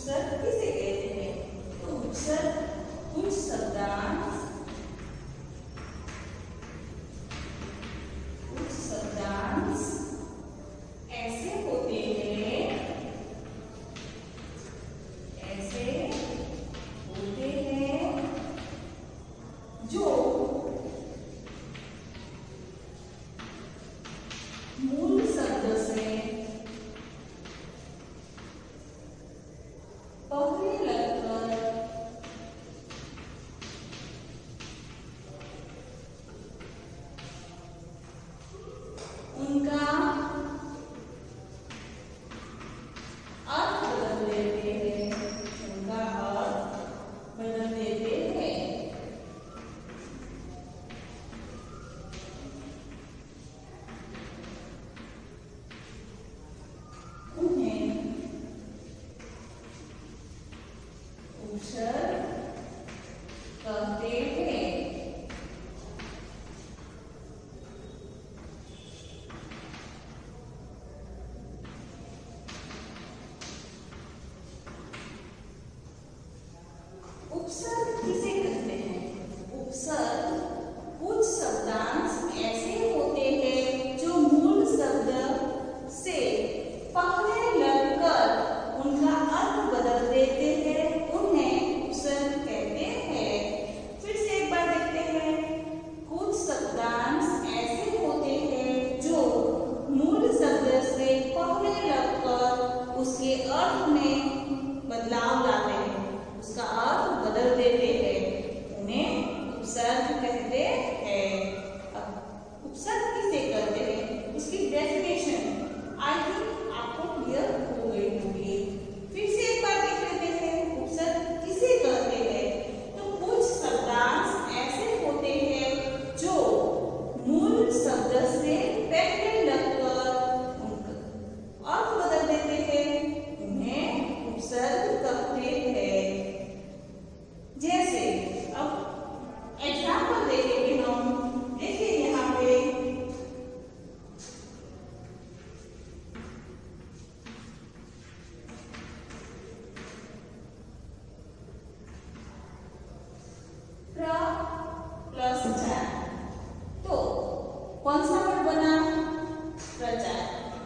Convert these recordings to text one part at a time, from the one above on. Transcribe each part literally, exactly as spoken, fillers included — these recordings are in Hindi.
उपसर्ग किसे कहते हैं? तो उपसर्ग कुछ शब्दांश कुछ शब्दांश ऐसे होते हैं ऐसे होते हैं जो मूल शब्द से पहले लगकर उनका अर्थ बदल देते हैं उनका अर्थ बदल देते हैं। उन्हें उपसर्ग कहते हैं। उपसर्ग किसे कहते हैं? उपसर्ग कुछ शब्दांश ऐसे होते हैं जो मूल शब्द से पहले लगकर उनका अर्थ बदल देते हैं, उन्हें उपसर्ग कहते हैं। फिर से एक बार देखते हैं। कुछ शब्दांश ऐसे होते हैं जो मूल शब्द से पहले लगकर उसके अर्थ में बदलाव लाते हैं, उसका अर्थ बदल देते हैं, उन्हें उपसर्ग कहते हैं। अब उपसर्ग किसे कहते हैं उसकी डेफिनेशन आई थिंक आपको क्लियर हो गई होगी। फिर से एक बार देख लेते हैं उपसर्ग किसे कहते हैं। तो कुछ शब्दांश ऐसे होते हैं जो मूल शब्द से पहले लगकर उनका अर्थ बदल देते हैं, उन्हें उपसर्ग कहते हैं। जैसे अब एग्जाम्पल देखेंगे हम। देखिए यहाँ पे प्र प्लस चार, तो कौन सा वर्ड बना? प्रचार।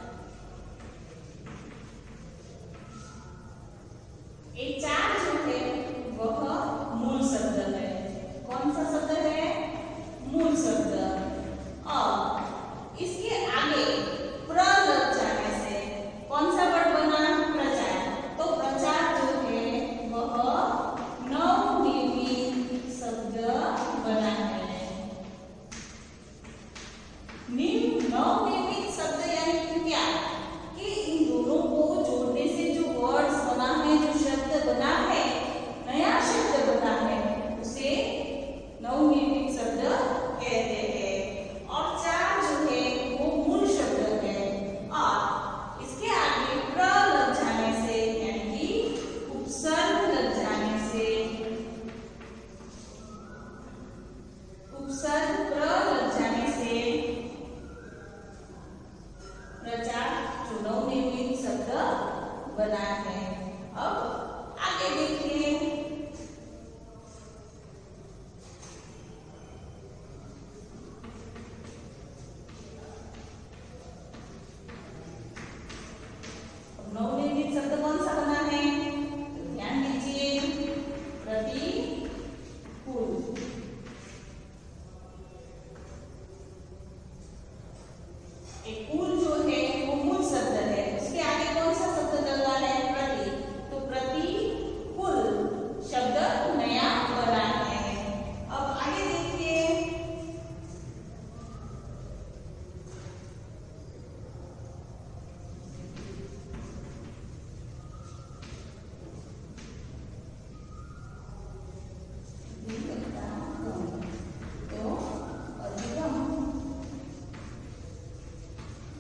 ये चार जो है वह मूल शब्द है। कौन सा शब्द है? मूल शब्द। और इसके आगे प्र लग जाने से कौन सा वर्ड बना? प्रचार। तो प्रचार जो है वह नवनिर्मित शब्द बना है। नवनिर्मित शब्द यानी कि क्या? कि इन दोनों को जोड़ने से जो वर्ड्स बना है, जो शब्द बना है, नया शब्द बना है, उसे नवनिर्मित शब्द कहते हैं। और चार जो है वो मूल शब्द है और इसके आगे प्र लग जाने से यानी कि उपसर्ग लग जाने से उपसर्ग प्र लग जाने से प्रचार जो नवनिर्मित शब्द बना है। अब आगे देखिए। नवनिर्मित शब्द कौन सा बना है? तो ध्यान दीजिए। प्रतिकूल। एक कूल जो है वो मूल शब्द है, उसके आगे कौन सा शब्द लगा है? प्रति। तो प्रतिकूल शब्द नया बना है। अब आगे देखिए। तो अधिगम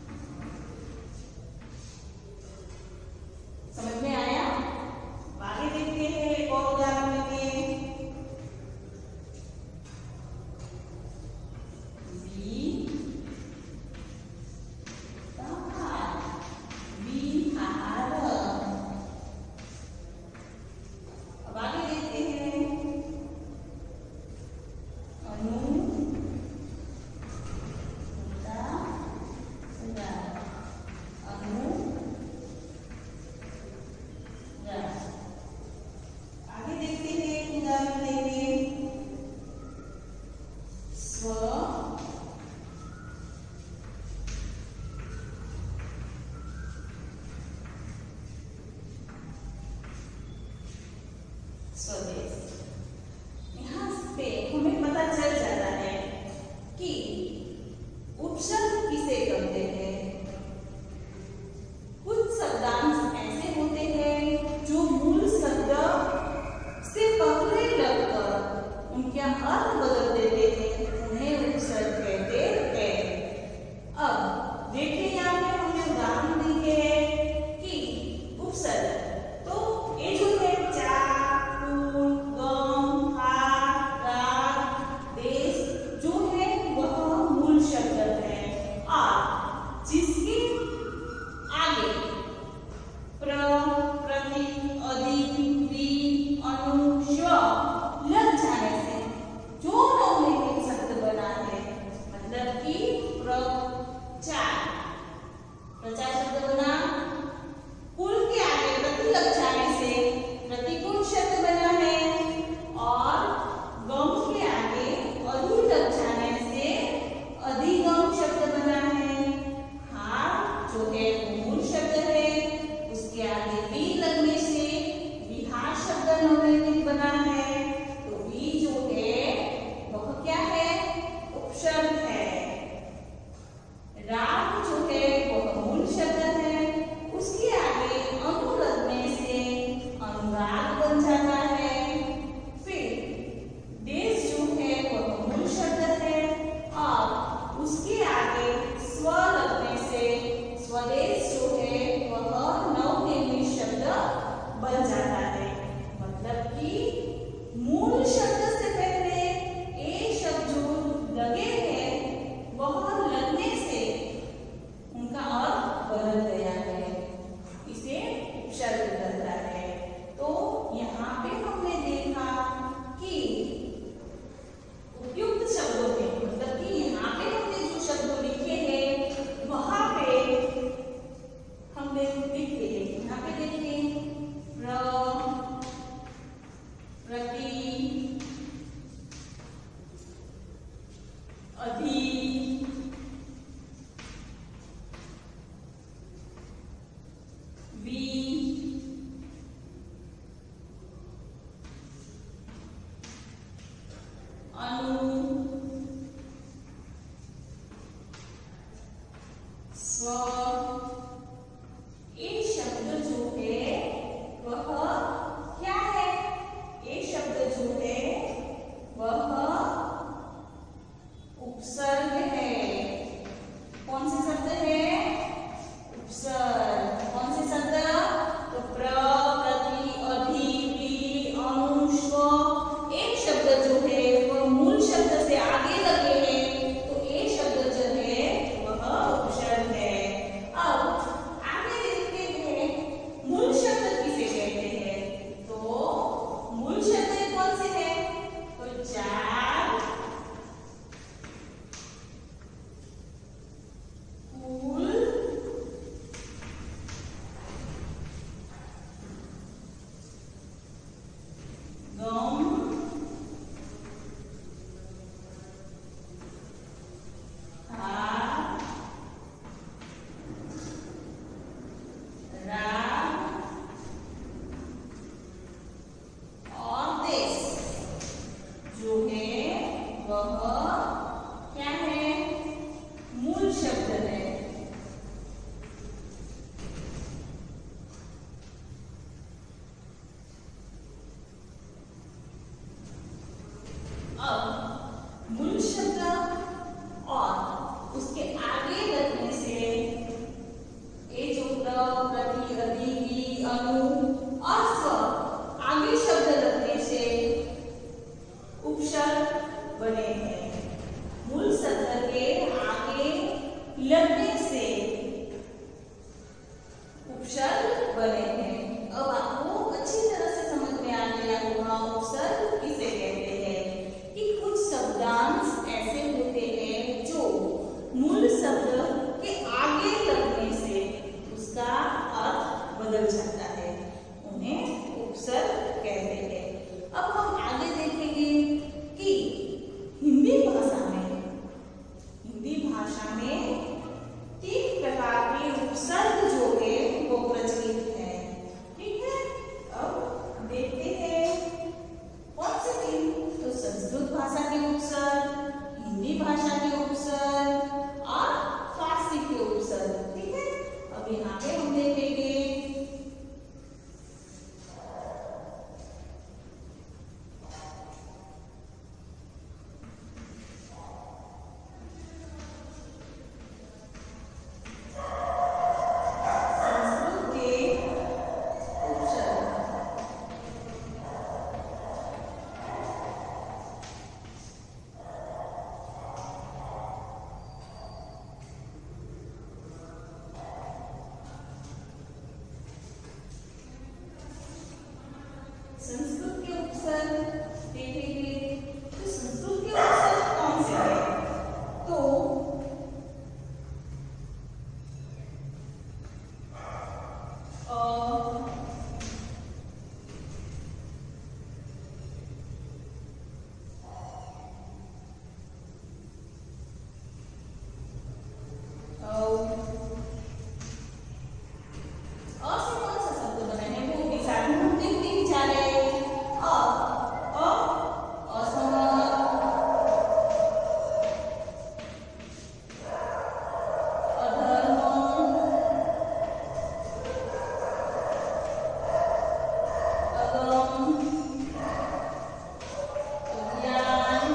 स्व। एक शब्द जो है वह क्या है? एक शब्द जो है वह उपसर्ग है। कौन से शब्द है? उपसर्ग। कौन से शब्द? तो प्र, प्रति, अधि, वि, अनु, स्व। एक शब्द जो है वह मूल शब्द से आगे लगे हैं, तो एक शब्द जो है वह उपसर्ग है। अब आगे देखते हैं मूल शब्द किसे कहते हैं। तो मूल शब्द कौन से हैं? तो चार, कुल, गम, हा, रा और देश जो है वह क्या है? मूल शब्द है। अब मूल शब्द और उसके आगे लगने से ये जो प्र, प्रति, अधि, वि, अनु और स्व आगे शब्द लगने से उपसर्ग बने हैं। मूल शब्द के आगे लगने से उपसर्ग बने हैं। अब आपको अच्छी तरह से समझ में आ गया होगा उपसर्ग किसे कहते हैं, कि कुछ शब्दांश ऐसे होते हैं जो मूल शब्द के आगे लगने से उसका अर्थ बदल जाता है, उन्हें उपसर्ग कहते हैं। अब हम आगे देखेंगे कि हिंदी भाषा में हिंदी भाषा में तीन प्रकार के उपसर्ग जो है वो प्रचलित है। ठीक है, अब देखते हैं कौन से तीन। तो संस्कृत भाषा के उपसर्ग, हिंदी भाषा के उपसर्ग और फारसी के उपसर्ग। ठीक है, अब यहाँ पे हम देखेंगे संस्कृत के उपसर्ग। संस्कृत के उपसर्ग देखेंगे। तो संस्कृत के उपसर्ग कौन से हैं? तो अ, औ, अ से कौन सा शब्द बना है वो भी साथ में हम देखते ही जा रहे हैं। अ, अ, असमर्थ, अधर्म, अगम, अज्ञान।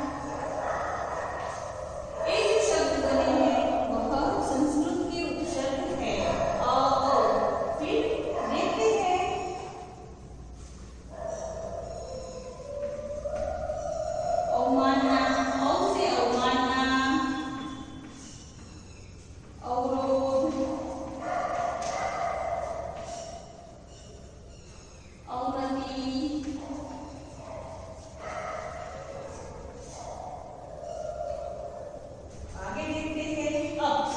ये जो शब्द बने हैं वह संस्कृत के उपसर्ग है। अ, औ। फिर देखते हैं अवमानना, औ से अवमानना, अवरोध, अवनति, आगे देखते हैं। अब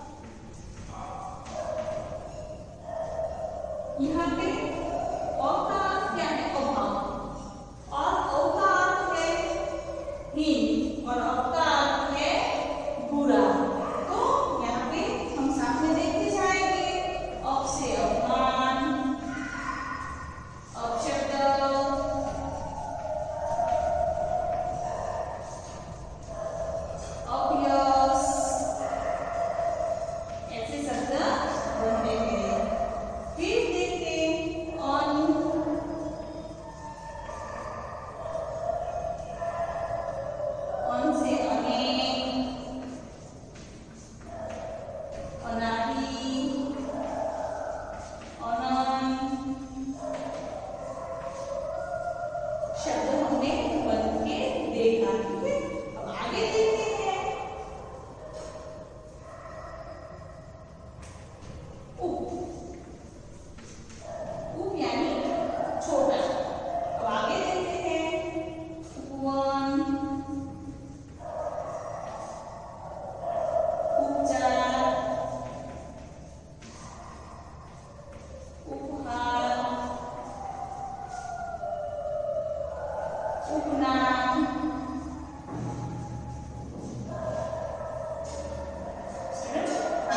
यहाँ पे अ का अर्थ क्या है? अभाव। और औ का अर्थ है हीन और अ का अर्थ है बुरा। तो यहाँ पे हम साथ में देखते जाएंगे। अ से अपमान, अपशब्द, अपयश,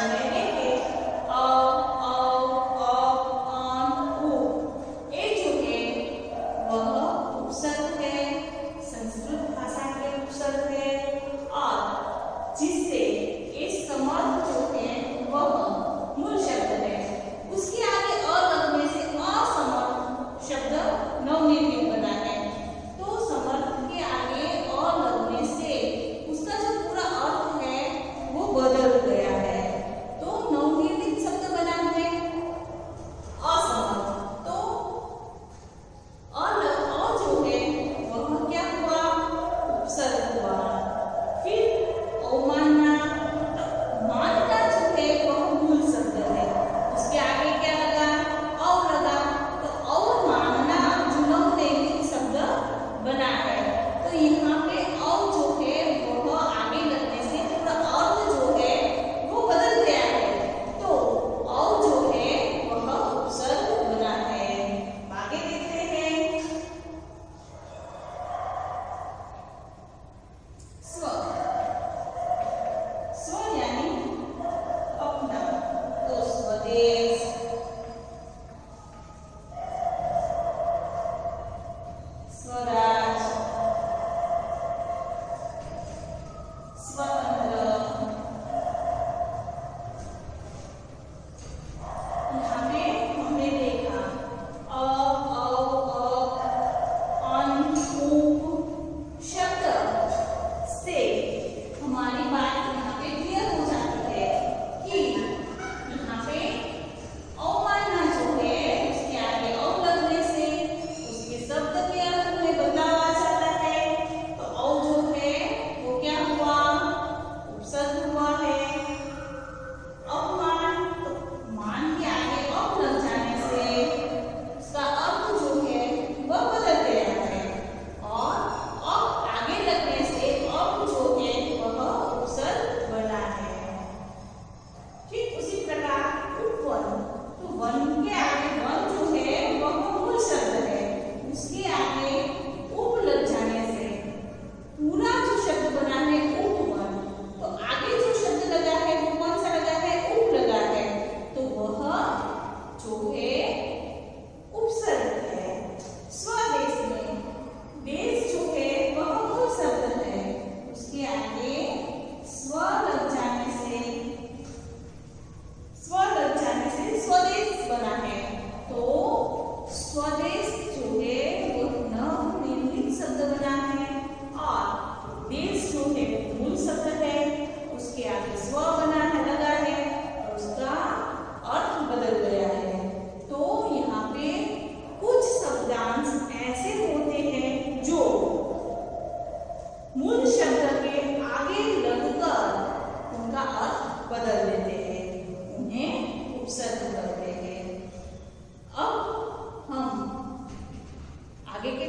आगे